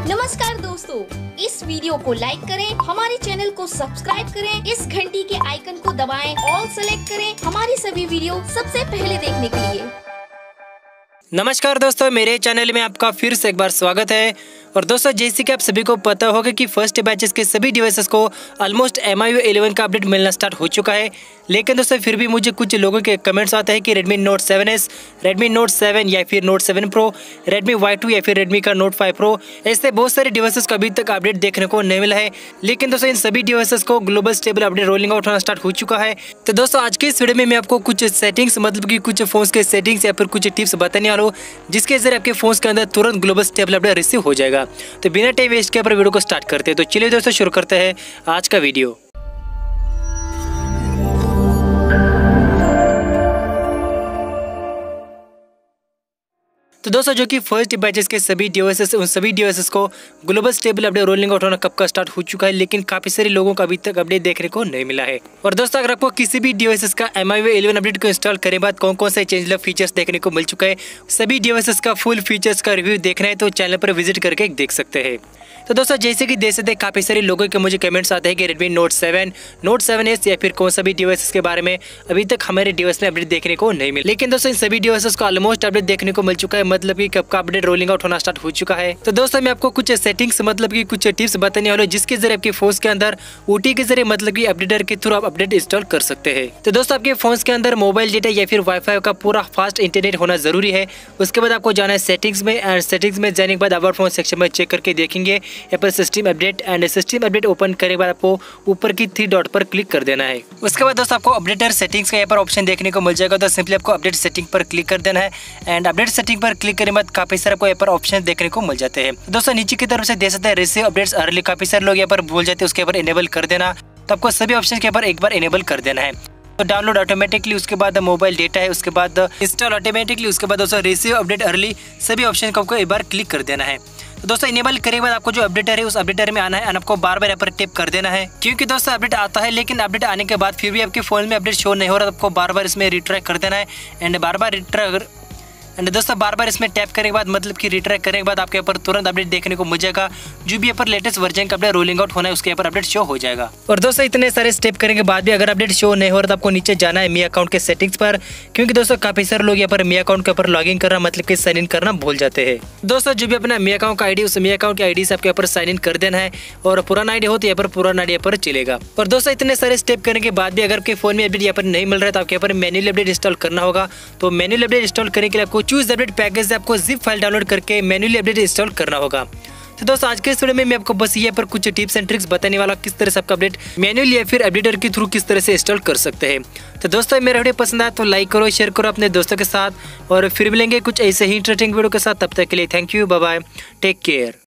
नमस्कार दोस्तों, इस वीडियो को लाइक करें, हमारे चैनल को सब्सक्राइब करें, इस घंटी के आइकन को दबाएं, ऑल सेलेक्ट करें हमारी सभी वीडियो सबसे पहले देखने के लिए। नमस्कार दोस्तों, मेरे चैनल में आपका फिर से एक बार स्वागत है। और दोस्तों, जैसे कि आप सभी को पता होगा कि फर्स्ट बैचेस के सभी डिवाइसेस को ऑलमोस्ट MIUI 11 का अपडेट मिलना स्टार्ट हो चुका है। लेकिन दोस्तों फिर भी मुझे कुछ लोगों के कमेंट्स आते हैं कि Redmi Note 7S, Redmi Note 7 या फिर Note 7 Pro, Redmi Y2 या फिर Redmi का Note 5 Pro, ऐसे बहुत सारे डिवाइसेस को अभी तक अपडेट देखने को नहीं मिला है। लेकिन दोस्तों इन सभी डिवाइसेस को global stable update rolling out होना स्टार्ट हो चुका है। तो दोस्तों आज के इस वीडियो में मैं आपको कुछ सेटिंग्स, मतलब कि कुछ फोन्स के सेटिंग्स या फिर कुछ टिप्स बताने वाला हूँ, जिसके जरिए आपके फोन्स के अंदर तुरंत ग्लोबल स्टेबल अपडेट रिसीव हो जाएगा। तो बिना टाइम वेस्ट के ऊपर वीडियो को स्टार्ट करते हैं। तो चलिए दोस्तों शुरू करते हैं आज का वीडियो। तो दोस्तों जो कि फर्स्ट बैचेस के सभी डिवाइसेस, उन सभी डिवाइसेस को global stable update rolling out होना कब का स्टार्ट हो चुका है, लेकिन काफी सारे लोगों को अभी तक अपडेट देखने को नहीं मिला है। और दोस्तों अगर आपको किसी भी डिवाइसेस का MIUI 11 अपडेट को इंस्टॉल करने बाद कौन कौन से चेंजलेस फीचर्स देखने को मिल चुका है, सभी डिवाइसेस का फुल फीचर्स का रिव्यू देखना है तो चैनल पर विजिट करके देख सकते हैं। तो दोस्तों जैसे कि देख सकते हैं काफी सारे लोगों के मुझे कमेंट्स आते हैं कि Redmi Note 7, Note 7S या फिर कौन सा भी डिवाइसेस के बारे में अभी तक हमारे डिवाइस में अपडेट देखने को नहीं मिला। लेकिन दोस्तों इन सभी डिवाइसेस को ऑलमोस्ट अपडेट देखने को मिल चुका है, मतलब कि कब का अपडेट रोलिंग आउट होना स्टार्ट हो चुका है। तो दोस्तों मैं आपको कुछ सेटिंग्स, मतलब कि कुछ टिप्स बताने वाला हूं, जिसके जरिए आपके फोन के अंदर OT के जरिए, मतलब कि अपडेटर के थ्रू आप अपडेट इंस्टॉल कर सकते हैं। तो दोस्तों आपके फोन के अंदर मोबाइल डेटा या फिर वाईफाई का पूरा फास्ट इंटरनेट होना जरूरी है। उसके बाद आपको जाना है सेटिंग्स में, एंड सेटिंग्स में जाने के बाद अबाउट फोन सेक्शन में चेक करके देखेंगे यहाँ पर system update, and system update open करने के बाद आपको ऊपर की 3 डॉट पर क्लिक कर देना है। उसके बाद दोस्तों आपको अपडेटर सेटिंग्स का यहाँ पर ऑप्शन देखने को मिल जाएगा। तो सिंपली आपको अपडेट सेटिंग पर क्लिक कर देना है, एंड अपडेट सेटिंग पर क्लिक करने के बाद काफी सारे आपको यहाँ पर ऑप्शन देखने को मिल जाते हैं। दोस्तों नीचे की तरफ से देख सकते हैं रिसीव अपडेट्स अर्ली, काफी सारे लोग यहाँ पर भूल जाते हैं, उसके ऊपर इनेबल कर देना। तो आपको सभी ऑप्शन के ऊपर एक बार इनेबल कर देना है। तो डाउनलोड ऑटोमेटिकली, उसके बाद मोबाइल डेटा है, उसके बाद इंस्टॉल ऑटोमेटिकली, उसके बाद दोस्तों रिसीव अपडेट अर्ली, सभी ऑप्शन को आपको एक बार क्लिक कर देना है। तो दोस्तों इनेबल करने के बाद आपको जो अपडेटर है उस अपडेटर में आना है, और आपको बार बार यहाँ पर टिप कर देना है, क्योंकि दोस्तों अपडेट आता है लेकिन अपडेट आने के बाद फिर भी आपके फोन में अपडेट शो नहीं हो रहा, तो आपको बार बार इसमें रिट्राई कर देना है। एंड बार बार इसमें टैप करने के बाद, मतलब कि रिट्राई करने के बाद आपके ऊपर तुरंत अपडेट देखने को मिल जाएगा। जो भी यहाँ पर लेटेस्ट वर्जन का अपडेट रोलिंग आउट होना है उसके ऊपर अपडेट शो हो जाएगा। और दोस्तों इतने सारे स्टेप करने के बाद भी अगर अपडेट शो नहीं हो रहा तो आपको नीचे जाना है मी अकाउंट के सेटिंग्स पर, क्योंकि दोस्तों काफी सारे लोग यहाँ पर मी अकाउंट के ऊपर लॉग इन करना, मतलब कि साइन इन करना भूल जाते हैं। दोस्तों जो भी अपना मी अकाउंट का ID, उस मी अकाउंट के ID से आपके ऊपर साइन इन कर देना है, और पुराना ID हो तो यहाँ पर पुराना ID पर चलेगा। और दोस्तों इतने सारे स्टेप करने के बाद भी अगर आपके फोन में अपडेट यहाँ पर नहीं मिल रहा है तो आपके यहाँ पर मैन्युअली अपडेट इंस्टॉल करना होगा। तो मैन्युअली अपडेट इंस्टॉल करने के लिए आपको चूज अपडेट पैकेज से आपको जिप फाइल डाउनलोड करके मैन्युअली अपडेट इंस्टॉल करना होगा। तो दोस्तों आज के इस वीडियो में मैं आपको बस ये पर कुछ टिप्स एंड ट्रिक्स बताने वाला, किस तरह से आपका अपडेट मैन्युअली या फिर अपडेटर के थ्रू किस तरह से इंस्टॉल कर सकते हैं। तो दोस्तों मेरा वीडियो पसंद आया तो लाइक करो, शेयर करो अपने दोस्तों के साथ, और फिर मिलेंगे कुछ ऐसे ही इंटरेस्टिंग वीडियो के साथ। तब तक के लिए thank you, bye bye, take care.